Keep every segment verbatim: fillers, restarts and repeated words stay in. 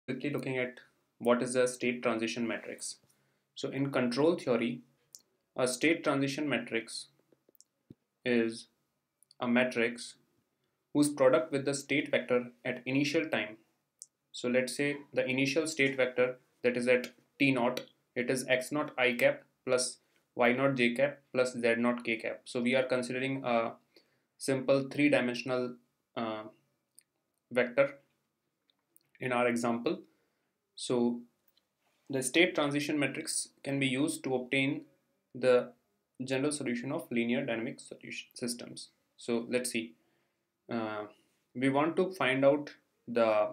Quickly looking at what is a state transition matrix. So in control theory, a state transition matrix is a matrix whose product with the state vector at initial time. So let's say the initial state vector that is at t naught, it is x naught I cap plus y naught j cap plus z naught k cap. So we are considering a simple three dimensional uh, vector in our example. So the state transition matrix can be used to obtain the general solution of linear dynamic solution systems. So let's see. Uh, we want to find out the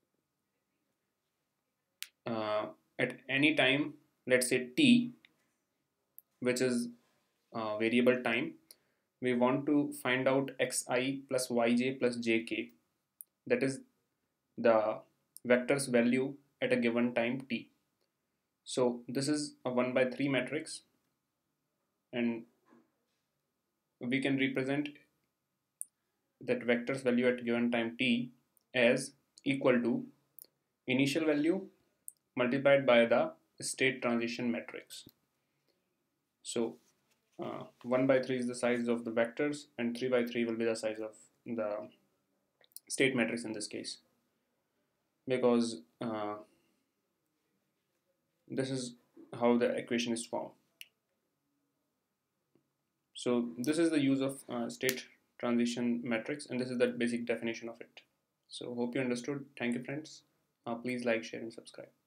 uh, at any time, let's say t, which is uh, variable time. We want to find out xi plus yj plus jk. That is the vector's value at a given time t. So this is a one by three matrix, and we can represent that vector's value at given time t as equal to initial value multiplied by the state transition matrix. So uh, one by three is the size of the vectors and three by three will be the size of the state matrix in this case, because uh, this is how the equation is formed. So this is the use of uh, state transition matrix, and this is the basic definition of it. So hope you understood. Thank you, friends. Uh, please like, share and subscribe.